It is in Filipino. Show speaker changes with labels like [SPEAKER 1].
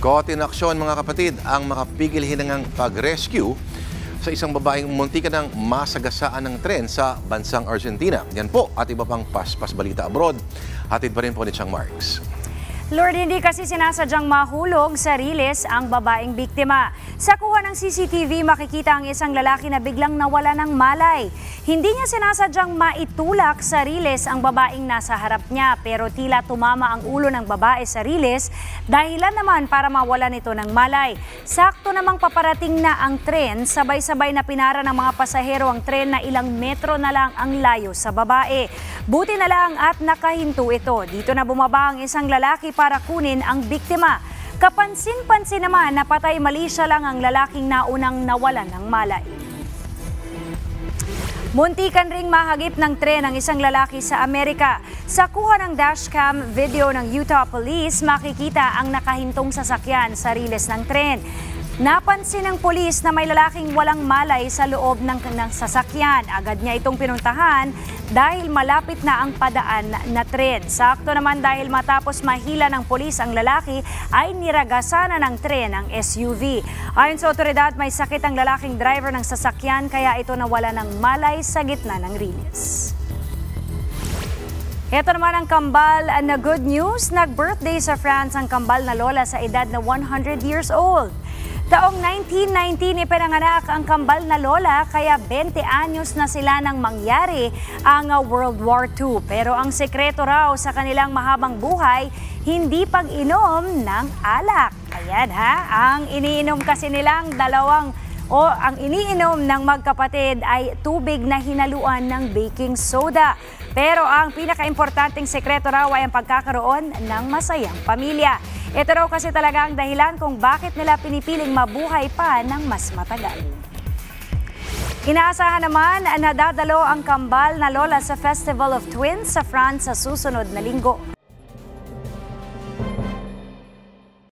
[SPEAKER 1] Koordinasyon mga kapatid ang makapigil hinangang pag-rescue sa isang babaeng muntikan ng masagasaan ng tren sa bansang Argentina. Yan po at iba pang paspas balita abroad. Hatid pa rin po ni Chang Marks.
[SPEAKER 2] Lord, hindi kasi sinasadyang mahulog sa riles ang babaeng biktima. Sa kuha ng CCTV, makikita ang isang lalaki na biglang nawala ng malay. Hindi niya sinasadyang maitulak sa riles ang babaeng nasa harap niya, pero tila tumama ang ulo ng babae sa riles, dahilan naman para mawala nito ng malay. Sakto namang paparating na ang tren, sabay-sabay na pinara ng mga pasahero ang tren na ilang metro na lang ang layo sa babae. Buti na lang at nakahinto ito. Dito na bumaba ang isang lalaki para kunin ang biktima. Kapansin-pansin naman na patay mali siya lang ang lalaking naunang nawalan ng malay. Muntikan ring mahagip ng tren ang isang lalaki sa Amerika. Sa kuha ng dashcam video ng Utah Police, makikita ang nakahintong sasakyan sa riles ng tren. Napansin ng pulis na may lalaking walang malay sa loob ng sasakyan. Agad niya itong pinuntahan dahil malapit na ang padaan na tren. Sakto naman dahil matapos mahila ng pulis ang lalaki ay niragasan na ng tren ang SUV. Ayon sa otoridad, may sakit ang lalaking driver ng sasakyan kaya ito nawala ng malay sa gitna ng riles. Ito naman ang kambal na good news. Nag-birthday sa France ang kambal na lola sa edad na 100 years old. Taong 1919 ipinanganak ang kambal na lola kaya 20 anyos na sila nang mangyari ang World War II. Pero ang sekreto raw sa kanilang mahabang buhay, hindi pag-inom ng alak. Ayan ha, ang iniinom kasi nilang ang iniinom ng magkapatid ay tubig na hinaluan ng baking soda. Pero ang pinakaimportanteng sekreto raw ay ang pagkakaroon ng masayang pamilya. Ito raw kasi talaga ang dahilan kung bakit nila pinipiling mabuhay pa ng mas matagal. Inaasahan naman na dadalo ang kambal na lola sa Festival of Twins sa France sa susunod na linggo.